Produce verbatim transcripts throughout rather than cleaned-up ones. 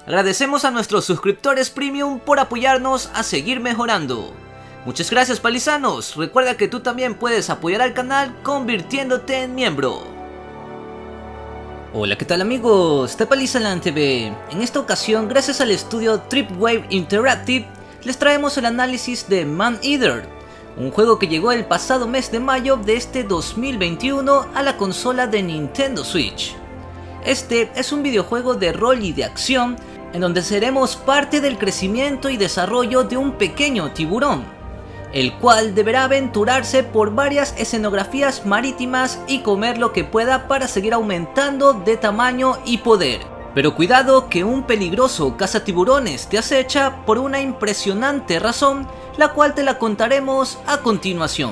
Agradecemos a nuestros suscriptores premium por apoyarnos a seguir mejorando. Muchas gracias, palizanos. Recuerda que tú también puedes apoyar al canal convirtiéndote en miembro. Hola, ¿qué tal amigos? Te Palizaland T V. En esta ocasión, gracias al estudio Tripwire Interactive, les traemos el análisis de Maneater, un juego que llegó el pasado mes de mayo de este dos mil veintiuno a la consola de Nintendo Switch. Este es un videojuego de rol y de acción en donde seremos parte del crecimiento y desarrollo de un pequeño tiburón, el cual deberá aventurarse por varias escenografías marítimas y comer lo que pueda para seguir aumentando de tamaño y poder. Pero cuidado, que un peligroso cazatiburones te acecha por una impresionante razón, la cual te la contaremos a continuación.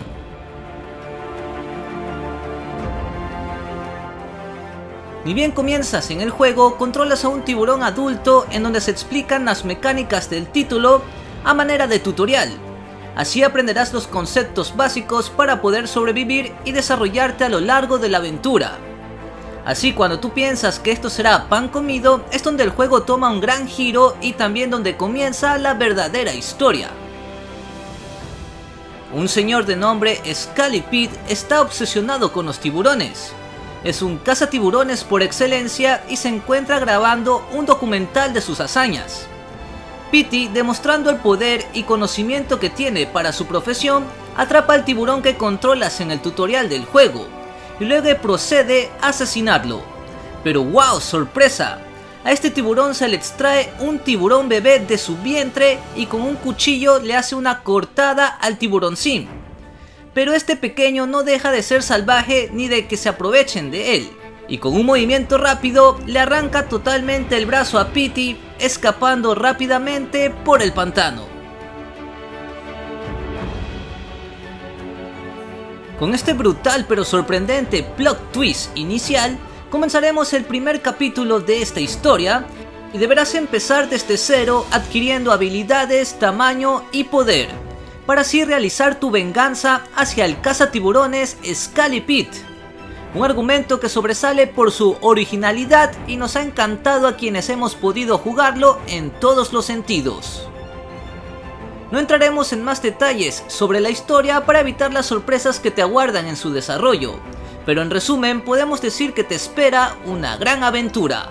Ni bien comienzas en el juego, controlas a un tiburón adulto en donde se explican las mecánicas del título a manera de tutorial. Así aprenderás los conceptos básicos para poder sobrevivir y desarrollarte a lo largo de la aventura. Así, cuando tú piensas que esto será pan comido, es donde el juego toma un gran giro y también donde comienza la verdadera historia. Un señor de nombre Scaly Pete está obsesionado con los tiburones. Es un cazatiburones por excelencia y se encuentra grabando un documental de sus hazañas. Pete, demostrando el poder y conocimiento que tiene para su profesión, atrapa al tiburón que controlas en el tutorial del juego y luego procede a asesinarlo. Pero wow, sorpresa, a este tiburón se le extrae un tiburón bebé de su vientre y con un cuchillo le hace una cortada al tiburoncín. Pero este pequeño no deja de ser salvaje ni de que se aprovechen de él, y con un movimiento rápido le arranca totalmente el brazo a Pete, escapando rápidamente por el pantano. Con este brutal pero sorprendente plot twist inicial, comenzaremos el primer capítulo de esta historia y deberás empezar desde cero adquiriendo habilidades, tamaño y poder, para así realizar tu venganza hacia el cazatiburones Scaly Pete. Un argumento que sobresale por su originalidad y nos ha encantado a quienes hemos podido jugarlo en todos los sentidos. No entraremos en más detalles sobre la historia para evitar las sorpresas que te aguardan en su desarrollo, pero en resumen podemos decir que te espera una gran aventura.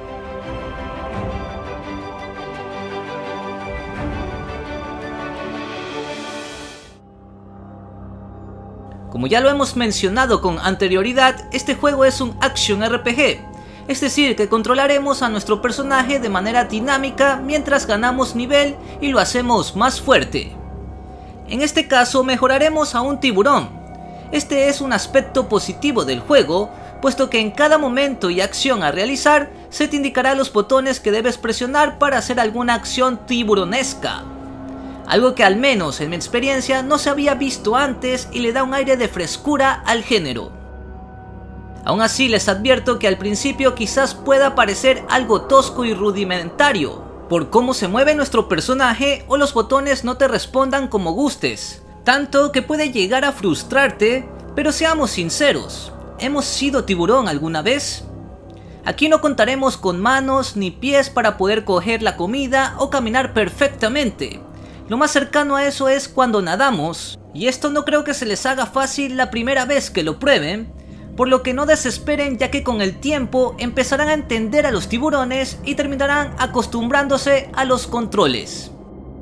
Como ya lo hemos mencionado con anterioridad, este juego es un Action R P G, es decir, que controlaremos a nuestro personaje de manera dinámica mientras ganamos nivel y lo hacemos más fuerte. En este caso mejoraremos a un tiburón. Este es un aspecto positivo del juego, puesto que en cada momento y acción a realizar se te indicará los botones que debes presionar para hacer alguna acción tiburonesca. Algo que al menos en mi experiencia no se había visto antes y le da un aire de frescura al género. Aún así les advierto que al principio quizás pueda parecer algo tosco y rudimentario por cómo se mueve nuestro personaje o los botones no te respondan como gustes, tanto que puede llegar a frustrarte, pero seamos sinceros, ¿hemos sido tiburón alguna vez? Aquí no contaremos con manos ni pies para poder coger la comida o caminar perfectamente. Lo más cercano a eso es cuando nadamos, y esto no creo que se les haga fácil la primera vez que lo prueben, por lo que no desesperen, ya que con el tiempo empezarán a entender a los tiburones y terminarán acostumbrándose a los controles.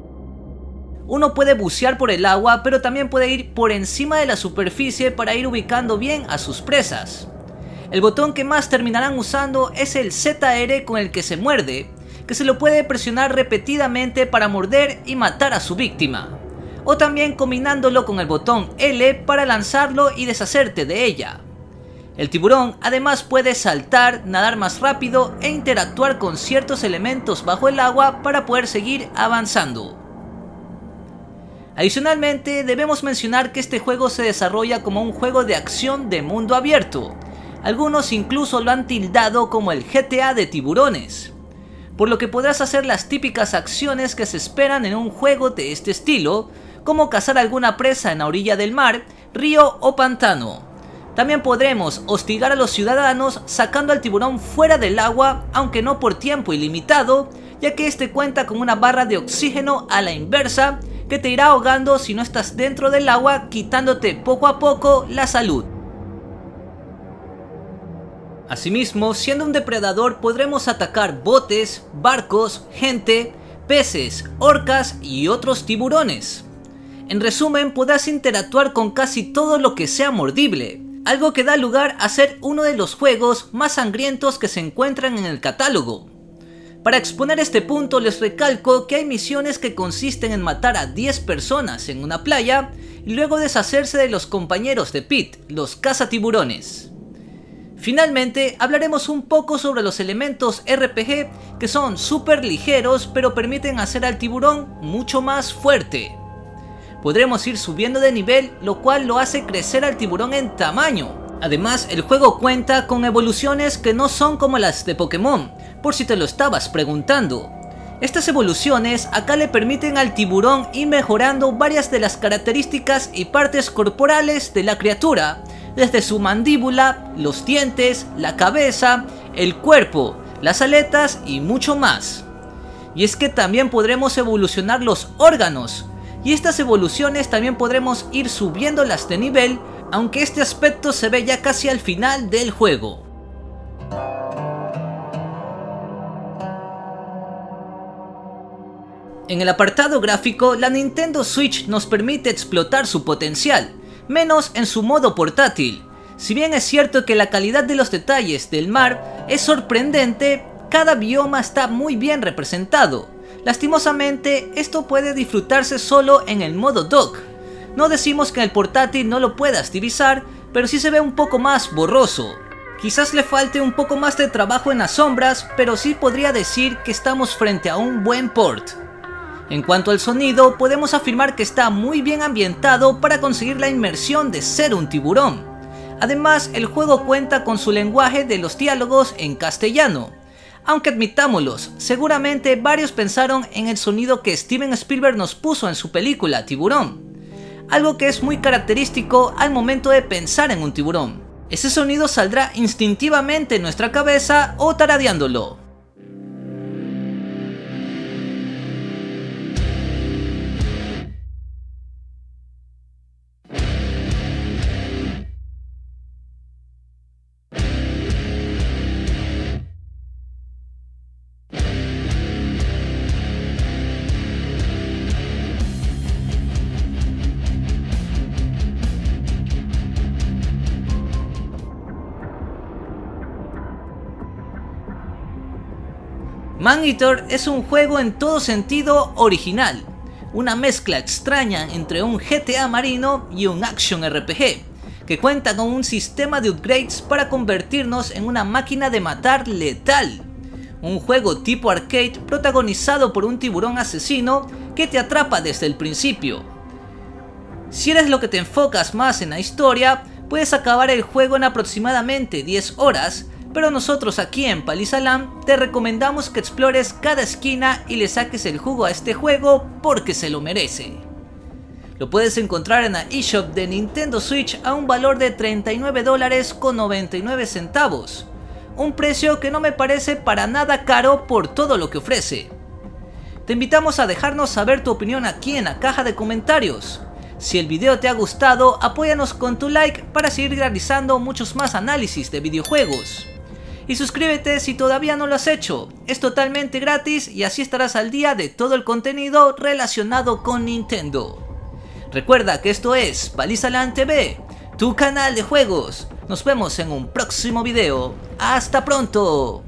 Uno puede bucear por el agua, pero también puede ir por encima de la superficie para ir ubicando bien a sus presas. El botón que más terminarán usando es el Z R con el que se muerde, que se lo puede presionar repetidamente para morder y matar a su víctima, o también combinándolo con el botón L para lanzarlo y deshacerte de ella. El tiburón además puede saltar, nadar más rápido e interactuar con ciertos elementos bajo el agua para poder seguir avanzando. Adicionalmente, debemos mencionar que este juego se desarrolla como un juego de acción de mundo abierto. Algunos incluso lo han tildado como el G T A de tiburones, por lo que podrás hacer las típicas acciones que se esperan en un juego de este estilo, como cazar alguna presa en la orilla del mar, río o pantano. También podremos hostigar a los ciudadanos sacando al tiburón fuera del agua, aunque no por tiempo ilimitado, ya que este cuenta con una barra de oxígeno a la inversa que te irá ahogando si no estás dentro del agua, quitándote poco a poco la salud. Asimismo, siendo un depredador podremos atacar botes, barcos, gente, peces, orcas y otros tiburones. En resumen, podrás interactuar con casi todo lo que sea mordible, algo que da lugar a ser uno de los juegos más sangrientos que se encuentran en el catálogo. Para exponer este punto les recalco que hay misiones que consisten en matar a diez personas en una playa y luego deshacerse de los compañeros de Pete, los cazatiburones. Finalmente, hablaremos un poco sobre los elementos R P G que son súper ligeros pero permiten hacer al tiburón mucho más fuerte. Podremos ir subiendo de nivel, lo cual lo hace crecer al tiburón en tamaño. Además, el juego cuenta con evoluciones que no son como las de Pokémon, por si te lo estabas preguntando. Estas evoluciones acá le permiten al tiburón ir mejorando varias de las características y partes corporales de la criatura, desde su mandíbula, los dientes, la cabeza, el cuerpo, las aletas y mucho más. Y es que también podremos evolucionar los órganos, y estas evoluciones también podremos ir subiéndolas de nivel, aunque este aspecto se ve ya casi al final del juego. En el apartado gráfico, la Nintendo Switch nos permite explotar su potencial, menos en su modo portátil. Si bien es cierto que la calidad de los detalles del mar es sorprendente, cada bioma está muy bien representado. Lastimosamente, esto puede disfrutarse solo en el modo dock. No decimos que en el portátil no lo puedas divisar, pero sí se ve un poco más borroso. Quizás le falte un poco más de trabajo en las sombras, pero sí podría decir que estamos frente a un buen port. En cuanto al sonido, podemos afirmar que está muy bien ambientado para conseguir la inmersión de ser un tiburón. Además, el juego cuenta con su lenguaje de los diálogos en castellano. Aunque admitámoslos, seguramente varios pensaron en el sonido que Steven Spielberg nos puso en su película Tiburón, algo que es muy característico al momento de pensar en un tiburón. Ese sonido saldrá instintivamente en nuestra cabeza o taradeándolo. Maneater es un juego en todo sentido original, una mezcla extraña entre un G T A marino y un Action R P G, que cuenta con un sistema de upgrades para convertirnos en una máquina de matar letal. Un juego tipo arcade protagonizado por un tiburón asesino que te atrapa desde el principio. Si eres lo que te enfocas más en la historia, puedes acabar el juego en aproximadamente diez horas, pero nosotros aquí en Palisaland te recomendamos que explores cada esquina y le saques el jugo a este juego porque se lo merece. Lo puedes encontrar en la eShop de Nintendo Switch a un valor de treinta y nueve dólares con noventa y nueve centavos, un precio que no me parece para nada caro por todo lo que ofrece. Te invitamos a dejarnos saber tu opinión aquí en la caja de comentarios. Si el video te ha gustado, apóyanos con tu like para seguir realizando muchos más análisis de videojuegos. Y suscríbete si todavía no lo has hecho, es totalmente gratis y así estarás al día de todo el contenido relacionado con Nintendo. Recuerda que esto es Palisaland T V, tu canal de juegos. Nos vemos en un próximo video. ¡Hasta pronto!